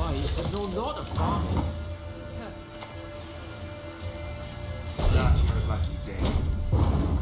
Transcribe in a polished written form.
wise, but know not of farming. That's your lucky day.